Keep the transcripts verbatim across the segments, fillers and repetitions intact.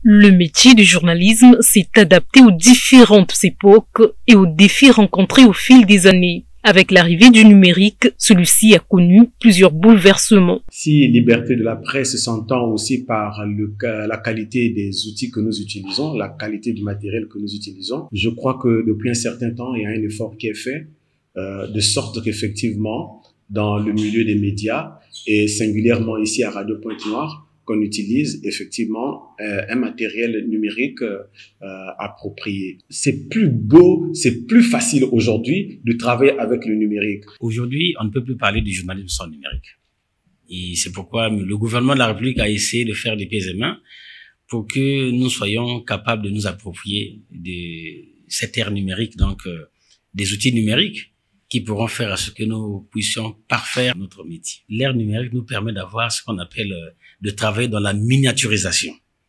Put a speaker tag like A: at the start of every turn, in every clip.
A: Le métier du journalisme s'est adapté aux différentes époques et aux défis rencontrés au fil des années. Avec l'arrivée du numérique, celui-ci a connu plusieurs bouleversements.
B: Si liberté de la presse s'entend aussi par le, la qualité des outils que nous utilisons, la qualité du matériel que nous utilisons, je crois que depuis un certain temps, il y a un effort qui est fait, euh, de sorte qu'effectivement, dans le milieu des médias, et singulièrement ici à Radio Pointe-Noire, qu'on utilise effectivement euh, un matériel numérique euh, approprié. C'est plus beau, c'est plus facile aujourd'hui de travailler avec le numérique.
C: Aujourd'hui, on ne peut plus parler du journalisme sans numérique. Et c'est pourquoi le gouvernement de la République a essayé de faire des pieds et mains pour que nous soyons capables de nous approprier de cette ère numérique, donc euh, des outils numériques qui pourront faire à ce que nous puissions parfaire notre métier. L'ère numérique nous permet d'avoir ce qu'on appelle euh, de travailler dans la miniaturisation.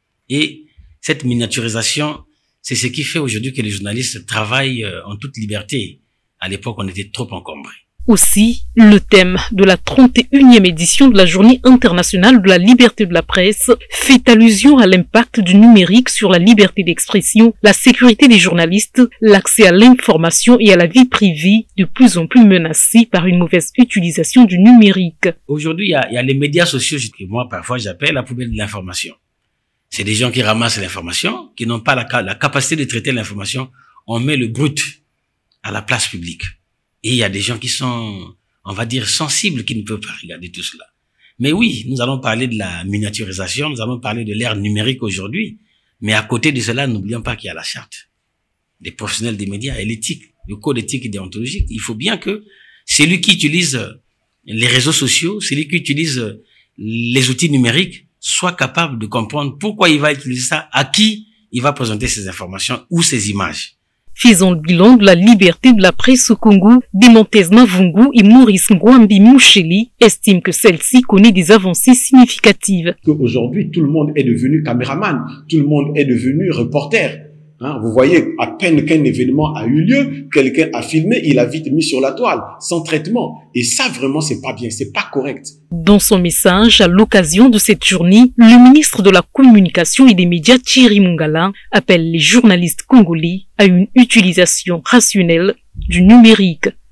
C: Et cette miniaturisation, c'est ce qui fait aujourd'hui que les journalistes travaillent euh, en toute liberté. À l'époque, on était trop encombrés.
A: Aussi, le thème de la trente et unième édition de la Journée internationale de la liberté de la presse fait allusion à l'impact du numérique sur la liberté d'expression, la sécurité des journalistes, l'accès à l'information et à la vie privée, de plus en plus menacés par une mauvaise utilisation du numérique.
C: Aujourd'hui, il y a, il y a les médias sociaux que moi, parfois, j'appelle la poubelle de l'information. C'est des gens qui ramassent l'information, qui n'ont pas la, la capacité de traiter l'information. On met le brut à la place publique. Et il y a des gens qui sont, on va dire, sensibles, qui ne peuvent pas regarder tout cela. Mais oui, nous allons parler de la miniaturisation, nous allons parler de l'ère numérique aujourd'hui. Mais à côté de cela, n'oublions pas qu'il y a la charte des professionnels des médias et l'éthique, le code éthique et déontologique. Il faut bien que celui qui utilise les réseaux sociaux, celui qui utilise les outils numériques, soit capable de comprendre pourquoi il va utiliser ça, à qui il va présenter ces informations ou ces images.
A: Faisant le bilan de la liberté de la presse au Congo, Demontez Mavungu et Maurice Ngouambi Moucheli estiment que celle-ci connaît des avancées significatives.
B: Aujourd'hui, tout le monde est devenu caméraman, tout le monde est devenu reporter. Hein, vous voyez, à peine qu'un événement a eu lieu, quelqu'un a filmé, il a vite mis sur la toile, sans traitement. Et ça, vraiment, c'est pas bien, c'est pas correct.
A: Dans son message, à l'occasion de cette journée, le ministre de la Communication et des Médias, Thierry Mongala, appelle les journalistes congolais à une utilisation rationnelle du numérique.